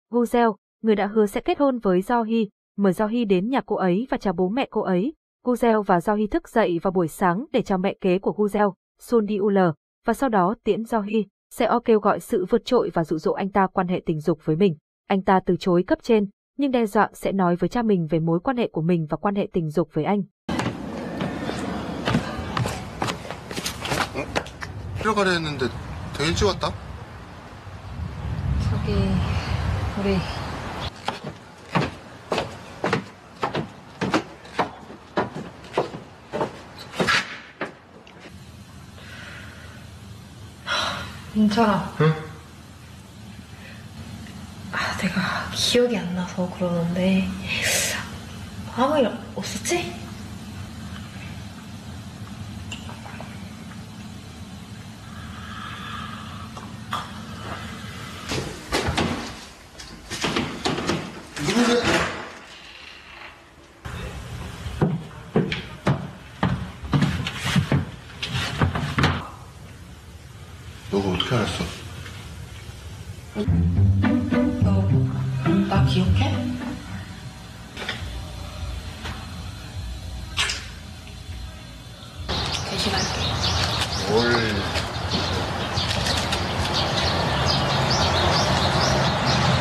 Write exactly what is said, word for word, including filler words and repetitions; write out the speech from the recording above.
Gu-seo, người đã hứa sẽ kết hôn với Do-hee, mời Do-hee đến nhà cô ấy và chào bố mẹ cô ấy. Gu-seo và Do-hee thức dậy vào buổi sáng để chào mẹ kế của Gu-seo, Sun-deul, và sau đó tiễn Do-hee. Seo kêu gọi sự vượt trội và dụ dỗ anh ta quan hệ tình dục với mình. Anh ta từ chối cấp trên, nhưng đe dọa sẽ nói với cha mình về mối quan hệ của mình và quan hệ tình dục với anh. 들어가려 했는데 되게 일찍 왔다? 저기 우리 민철아. 응? 아, 내가 기억이 안 나서 그러는데 아무 일 없었지? 너가 어떻게 알았어? 너 나 기억해? 대신할게. 뭘...